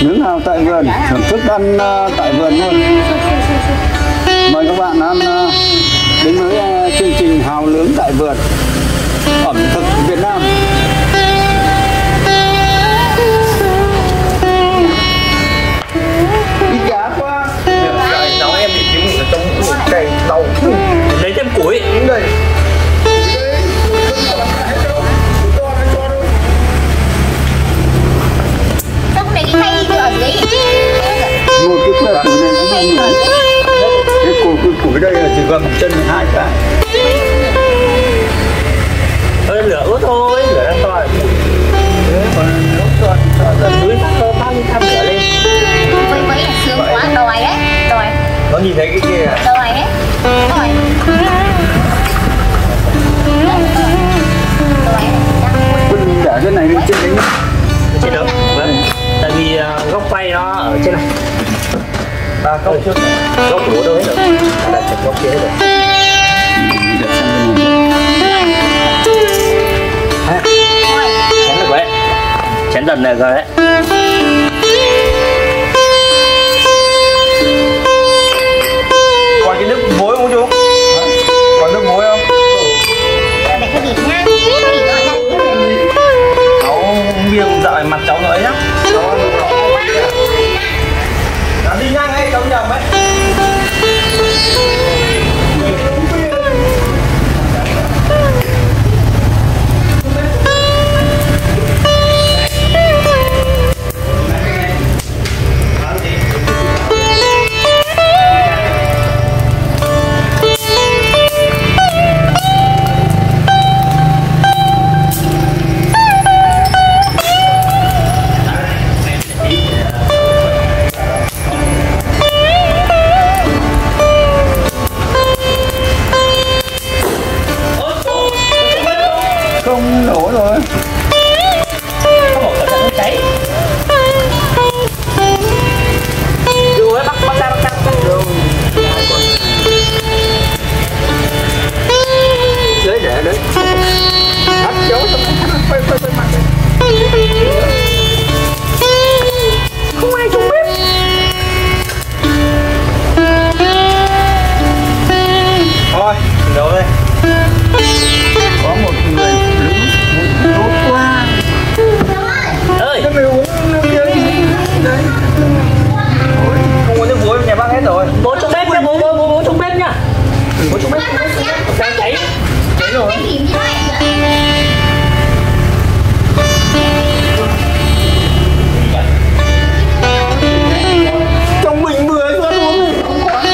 Nướng hào tại vườn, thưởng thức ăn tại vườn luôn. Mời các bạn ăn đến với chương trình hào nướng tại vườn, ẩm thực Việt Nam. Đi cá quá. Cháu em bị thiếu ngủ trong một cây đầu. Lấy thêm củi. Đúng đây. Một cái củi này nó không nhiều. Cái củi đây là chỉ gầm chân 2 cái. Lửa ướt thôi, lửa đang to. Thế còn lúc cho dưới bao nhiêu trăm lửa lên. Với là sướng quá, đòi đấy, đòi. Nó nhìn thấy cái kia à? Đòi đấy, đòi. Mình để cái này lên trên đấy. Trên đó, vâng. Tại vì góc quay nó ở trên này. Ba góc trước này, góc đổ đâu hết rồi. Là chụp góc kia hết rồi. Chén được đấy. Chén dần này rồi đấy. Còn cái nước muối không chú? Còn nước muối không? Để cái vịt nha, Cháu bia cũng dạo mặt cháu nữa nhá. Đi nhanh ấy, cháu nhầm ấy. Không nổ rồi. Có một cẩn thận nó cháy. Đưa ấy, bắt ra. Đấy để đấy. Bắt cháu xong quay mặt đi. Không ai trong bếp. Thôi, nấu đây. Có một người tốt quá. Ơi, Thế mày uống nước kia đi. Đấy. không có nước muối nhà bác hết rồi. Bố trong bếp nha, bố trong bếp nha. Bố trong bếp. Đang cháy. Cháy rồi. Trong bình vừa cho ăn uống này. Không quá.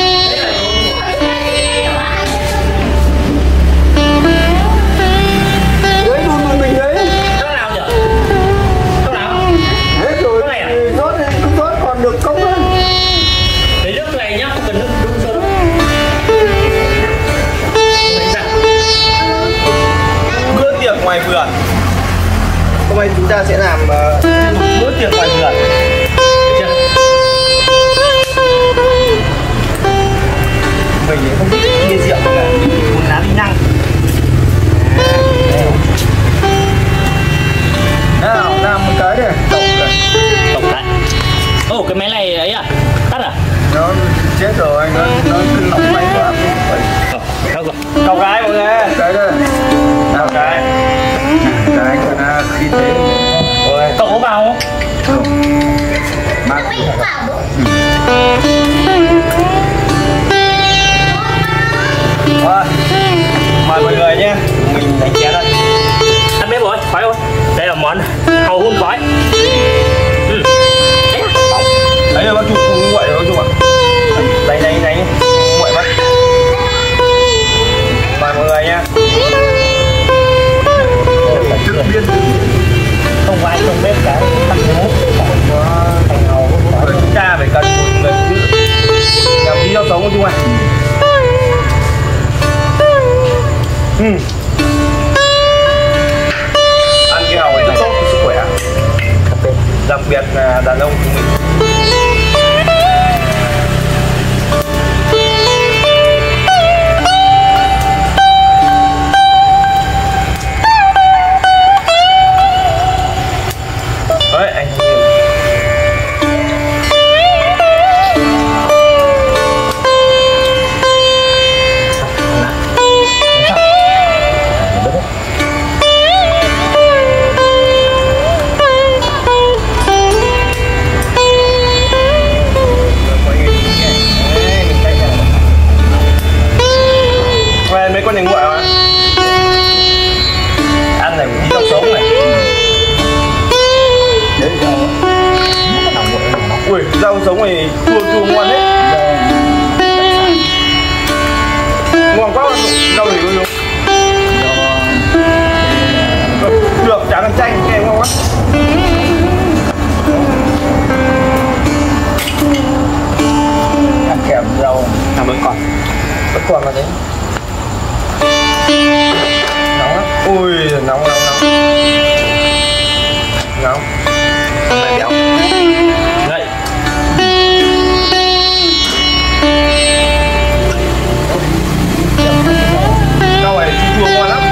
Đấy đun một bình đấy. Nó nào nhỉ? Nó nào? Hết rồi. Cái này à? Rót đi, không rót còn được cốc nữa. Lấy nước này nhá, không cần nước đun sôi đâu. Bữa tiệc ngoài vườn. Hôm nay chúng ta sẽ làm bữa tiệc ngoài vườn. Được chưa? Mình thì không thích bia rượu cả, uống lá đi năng. Nào, làm một cái này. Tổng này. Tổng lại. Ồ, cái máy này ấy à? Tắt à? Nó chết rồi, nó cứ nóng máy quá. Không rồi. Cậu gái mọi người. Cái đây. Nào cái. Cái con khí thế. Ôi, cậu có vào không? Không. Mát. Rồi. Mời mọi người nhé. Mình đánh chén đây. Ăn bếp rồi, khói rồi. Đây là món hàu hun khói. Đấy à? Đấy là bác chụp không nguội rồi bác chụp ạ. Đây. Nguội mất. Mời mọi người nhé. Không có ai trong bếp cả. Tắt hố. Thành hàu hun khói. Chúng ta phải cần một người phụ nữ làm tí rau sống không Trung ạ? Ăn cái hàu này rất tốt cho sức khỏe. Đặc biệt là đàn ông của mình. Đấy, anh Rau sống này chua chua ngon đấy. Ngon quá. Rau này luôn. Được, chả ăn chanh nghe ngon quá. ăn kèm rau Vẫn còn là thế. Nóng lắm. Ui, nóng. Nóng. Này béo. Đây. Rau này chua ngon lắm.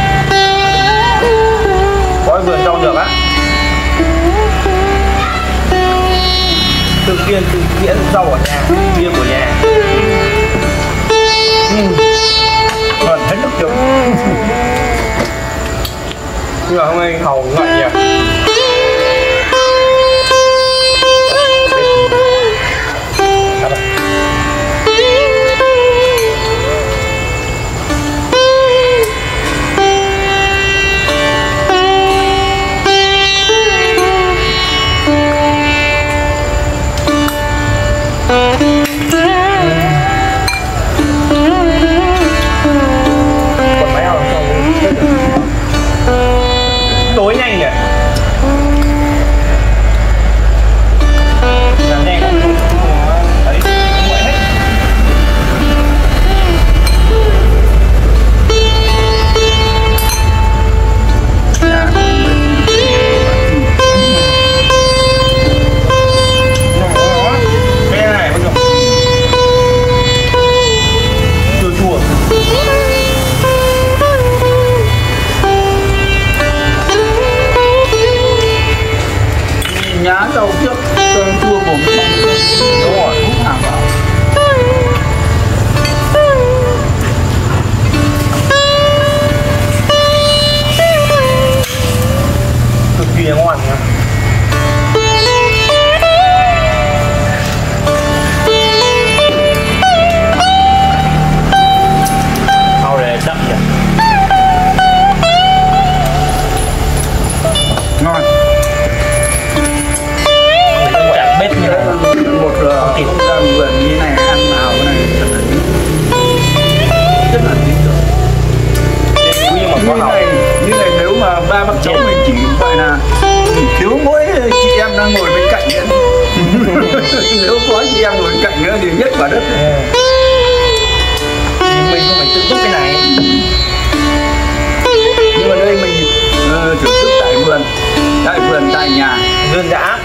Có vườn rau được á. Tự nhiên tự diễn rau ở nhà, bia của nhà. Còn hết nước chấm. Nhưng mà hôm nay hầu ngậy nhỉ. Tối nhanh nhỉ. Làm nhanh không ấy không gọi hết. Cái này bao nhiêu? Chua chua. nhá rau trước cho chua bột Đúng rồi. hút hàng vào. Cực kỳ ngon nha. Rau này đậm nhỉ. Ngon. Chặt bếp như này. Một thịt ra vườn như này ăn nào cái này rất là tí rồi. Nhưng mà có hậu. Như này nếu mà ba bác cháu mình chỉ gọi là thiếu mỗi chị em đang ngồi bên cạnh nữa. Nếu có chị em ngồi bên cạnh nữa thì nhất quả đất. Thì mình không phải tự túc cái này. Nhưng mà đây mình thưởng thức tại vườn tại nhà. Đơn giản.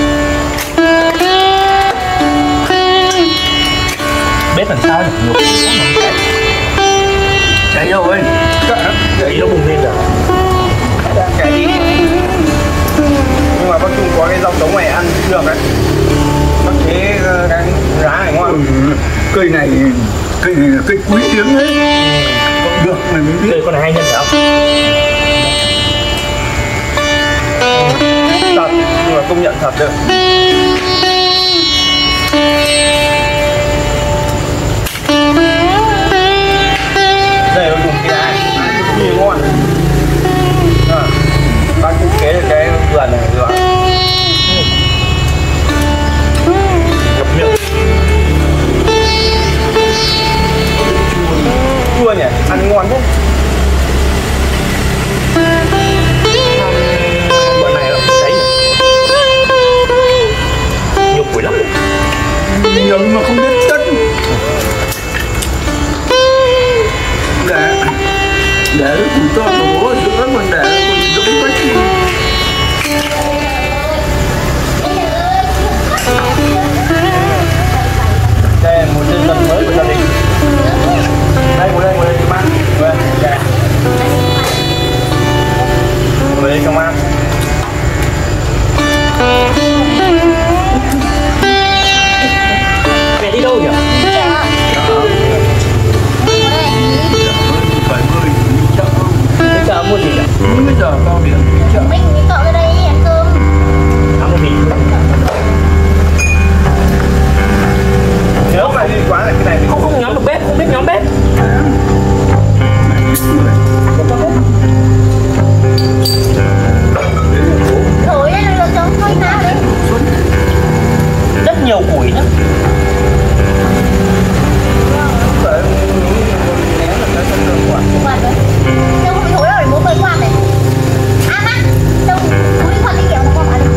Bếp làm sao được nhiều. Cháy đâu ấy. Đấy nó bùng lên rồi. Cháy đi. Nhưng mà bác Trung có cái rau sống này ăn được đấy. Bác thấy cái giá này ngon. Cây này là cây quý hiếm đấy. Được mình mới biết. Đây con này hay nhân phải không? Thật, nhưng mà công nhận thật được. Đây nó dùng cái đá cực kỳ ngon. Bác cũng kế được cái vườn này rồi. Ngập miệng. Chua nhỉ, ăn ngon thế. Bữa này nó cháy nhỉ. Nhiều củi lắm. Nhưng mà không biết tất. Để cùng to bố giữa còn để còn giống bách. Đây là một nhân dân mới của gia đình. Đây ngồi đây bác. Đây, đây. Ngồi đây trong ăn. Mẹ đi đâu nhỉ? Phải người chậm. nhiều củi nữa. Quạt đấy. Đâu không bị thối rồi, bố bơi quạt này. À má, đâu bố đi quạt đi kiểu nó không ăn.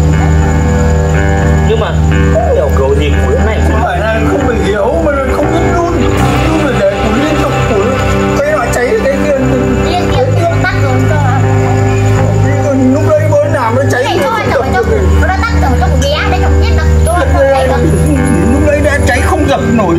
Nhưng mà không hiểu kiểu gì củi này Không phải là không phải hiểu mà là không biết đun rồi để củi liên tục củi cái loại cháy cái kia Liên tiếp tắt rồi cho lúc đấy mới làm nó cháy này cho nó đã tắt rồi trong bé đấy trong nhất nó cháy rồi. lúc đấy đã cháy không dập nổi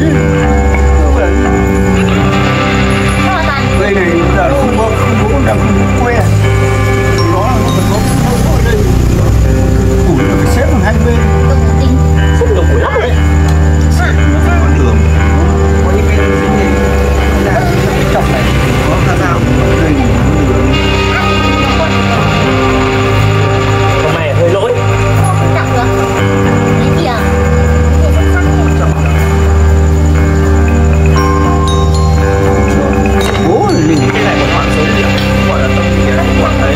đây này giờ không có đang que nó là nó phải có đây củi phải xếp bằng hai bên rất nhiều củi lắm đấy. nó phải có đường có những cái dính này là cái chọc này có ra sao đây Hôm nay hơi lỗi. bố mình Cái này một khoản số điểm gọi là tổng tiền khoản đấy.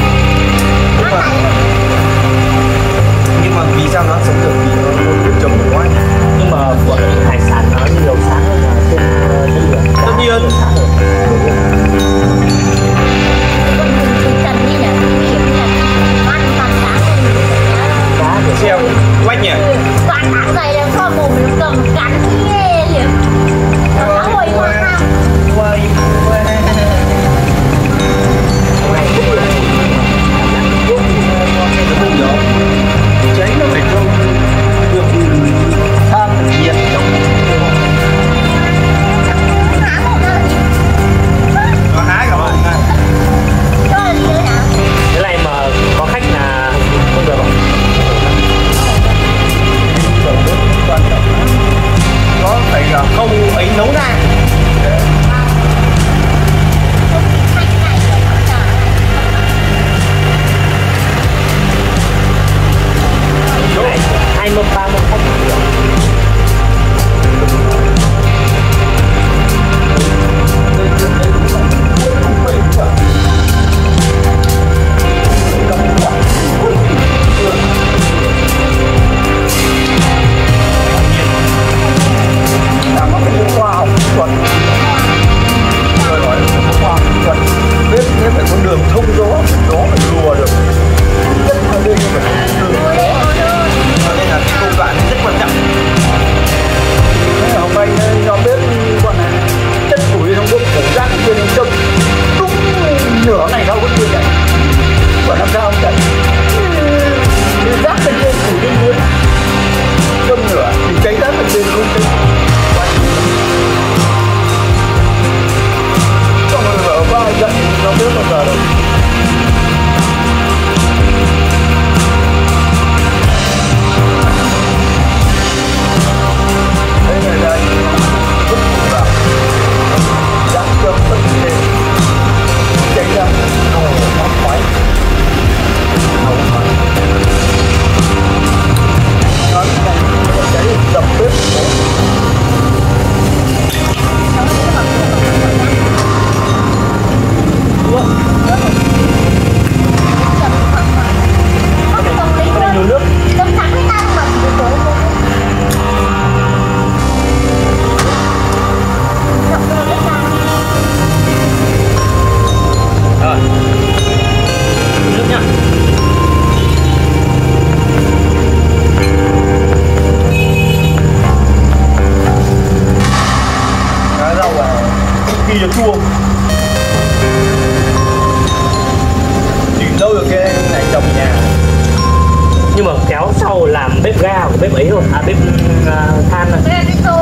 Nhưng mà vì sao nó sống được vì nó một trồng một quá. Nhưng mà của hải sản nó nhiều sáng hơn là trên trên biển. Tất nhiên. Sáng hơn. Cá thì Treo quách nhỉ. Toàn tháng này là cho mồm nó cầm cắn nghe liền. Nó hồi quá nào. Quay cháy nó phải không được than nhiệt trong Há mồm nó là gì? nó hái cả bạn. Đó là gì nữa nào? cái này mà có khách là không được. Quan trọng nó phải là không ấy nấu ra. Cái này 20 30 khách được. làm nó phải khoa học kỹ thuật rồi nói khoa học kỹ thuật biết nếu phải có đường thông gió gió phải lùa được nhất là đây phải đường Cho nên là cái công đoạn rất quan trọng. thế hôm nay nó biết bọn này chất củi trong bụng cảm giác trên châm đúng nửa ngày sau vẫn chưa chạy và làm sao không chạy thì rác bên trên củi bên dưới châm nửa thì cháy rác bên trên không cháy xong rồi ở vai giận nó biết bao giờ đâu đây này đây vứt củi vào rác châm bên trên cháy ra nổ nó khói nổ khói nó cháy dập bếp Nhiều nước. Rồi. Nước nhá. Cái rau là cực kỳ là chua. Tìm đâu được cái này trồng nhà. Nhưng mà kéo sau làm bếp ga của bếp ấy thôi. À bếp than này.